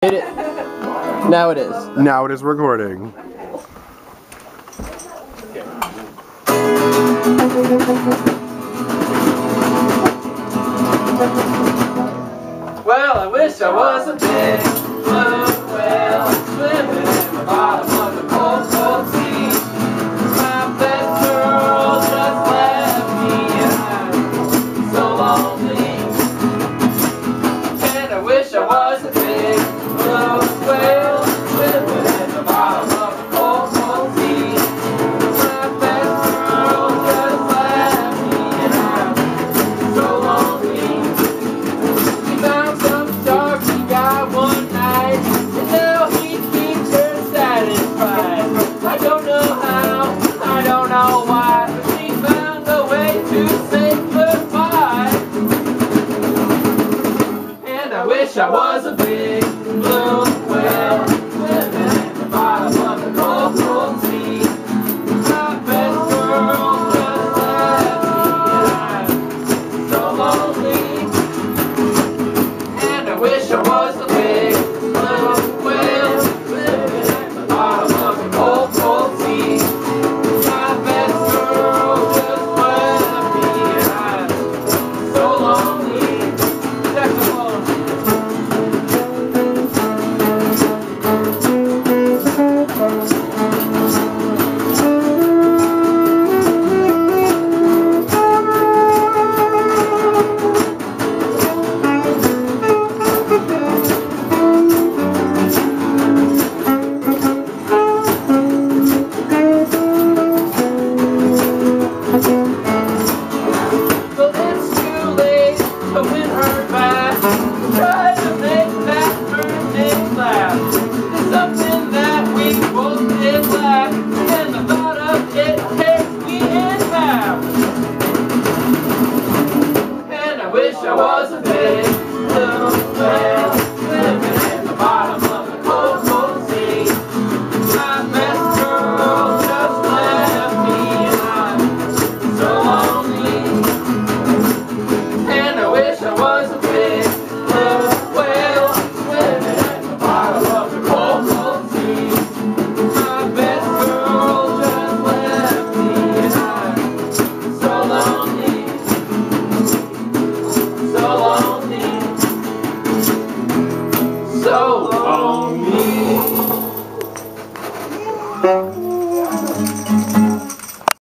Hit it. Now it is. Now it is recording. Well, I wish I was a big blue whale swimming in the bottom of the cold, cold sea. My best girl just left me and I'm so lonely. And I wish I was a big blue